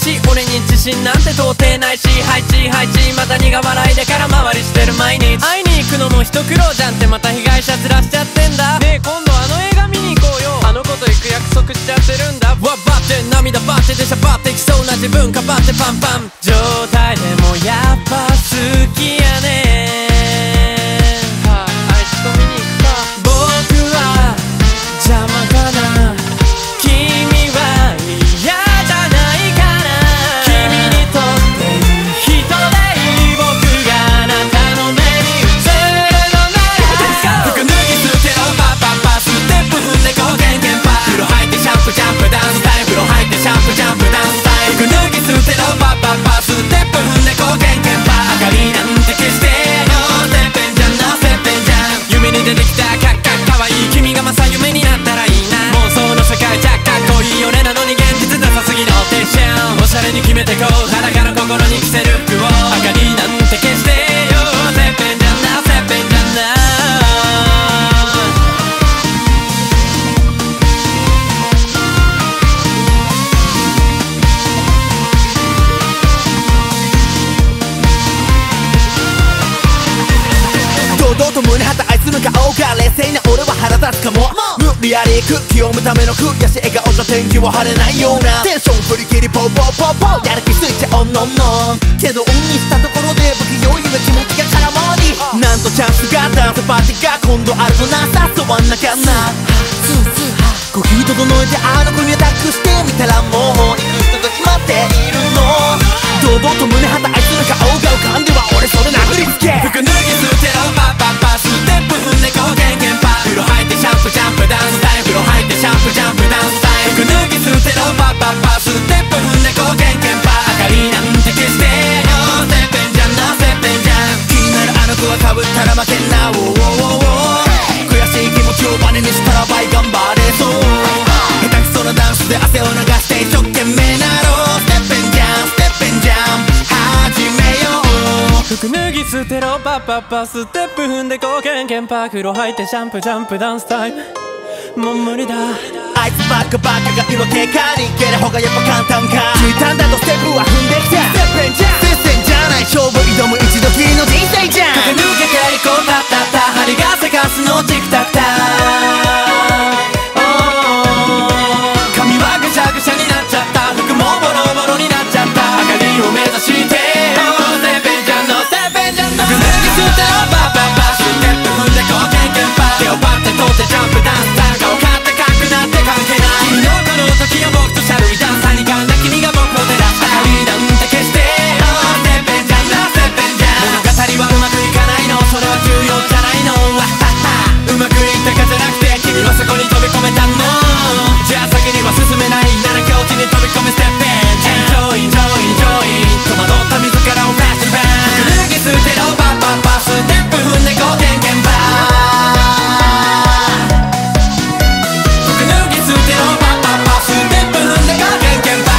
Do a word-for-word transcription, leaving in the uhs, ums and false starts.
し、俺に自信なんて到底ないし、ハイチハイチまた苦笑いで空回りしてる毎日。会いに行くのも一苦労じゃんって、また被害者ずらしちゃってんだ。ねえ今度あの映画見に行こうよ。あの子と行く約束しちゃってるんだ。わばって涙ばってでしゃばってきそうな自分かばってパンパン状態でもやっぱ好きやね。はあ、あいつと見に行くか。僕は邪魔かな、君は嫌じゃないかな。君にとっていい人でいい僕があなたの目に映るのなら、服脱ぎするけどパパパステップ踏んでこうケンケンパ。風呂入ってシャンプージャンプダウンスタイル、風呂入ってシャンプージャンプダウンスタイル。服脱ぎするけどパパパステップ踏んでこうケンケンパ。明かりなんて消してよ、てっぺんじゃんなてっぺんじゃん。夢に出てきたカッカッかわいい君がまさ夢になったらいいな。妄想の世界じゃかっこいい俺なのに現実なさすぎのテンション。おしゃれに決めてこう裸の心に着せる服を。明かりなんて消してよ、てっぺんじゃんなてっぺんじゃんな。 堂々と胸張ったあいつの顔が冷静な俺は腹立つかも。無理やり空気読むための悔しい笑顔じゃ天気は晴れないような。テンション振り切りポーポーポーポーやる気スイッチオンノンノン。けどオンにしたところで不器用ゆえ気持ちが空回り。なんとチャンスがダンスパーティーが今度あるとなさそうわんなきゃな。呼吸整えてあの子にアタックしてみたらもう行く人が決まっているの。堂々と胸張ったあいつの顔が浮かんでは俺それ殴りつけ。 服脱ぎするテロパパパステップ踏んでこうケンケンパ。風呂入ってシャンプージャンプダウンスタイル、風呂入ってシャンプージャンプダウンスタイル。服脱ぎするテロパパパステップ踏んでこうケンケンパ。明かりなんて消してよ、てっぺんじゃんなてっぺんじゃん。 気になるあの子はかぶったら負けんな。おおおお悔しい気持ちをバネにしたら倍頑張れそう。下手くそなダンスで汗を流して一生懸命なろう。ステッペンジャンステッペンジャン始めよう。 服脱ぎ捨てろパパパステップ踏んでこうケンケンパ。風呂入ってシャンプージャンプダンスタイムもう無理だ。 あいつばっかばっかが色気かに蹴る方がやっぱ簡単か。ついたんだとステップは踏んできた。ステッペンジャン接戦じゃない勝負挑む一度きりの人生じゃん。 駆け抜けていこうたったった針がせかすのチクタクタ。髪はぐしゃぐしゃになっちゃった、服もボロボロになっちゃった。明かりを目指しててっぺんじゃんのてっぺんじゃんの。服脱ぎ捨てろパパパステップ踏んでこうケンケンパ。手をパッて取ってジャンプダンスター顔買ってかくなって関係ない。君のこの時は僕とシャルイダンサーに噛んだ君が僕を照らした。明かりなんて消しててっぺんじゃんなてっぺんじゃん。物語はうまくいかないの、それは重要じゃないの。わっはっはうまくいったかじゃなくて君はそこに飛び込めたの。じゃあ先には進めないなら境地に飛び込めステップエンジョインジョインジョイン戸惑った自らをフラッシュバン。服脱ぎ捨てろパパパステップ踏んでこうケンケンパ。服脱ぎ捨てろパパパステップ踏んでこうケンケンパ。